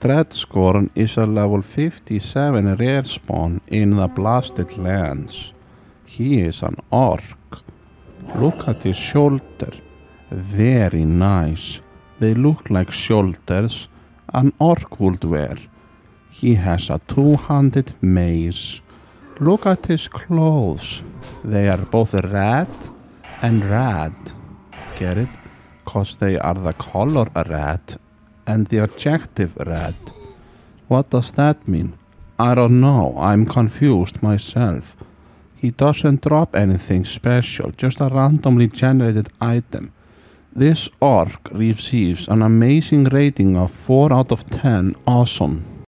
Dreadscorn is a level 57 rare spawn in the Blasted Lands. He is an orc. Look at his shoulder. Very nice. They look like shoulders an orc would wear. He has a two-handed mace. Look at his clothes. They are both red and red. Get it? 'Cause they are the color red and the adjective red. What does that mean? I don't know. I'm confused myself. He doesn't drop anything special, just a randomly generated item. This orc receives an amazing rating of 4 out of 10 awesome.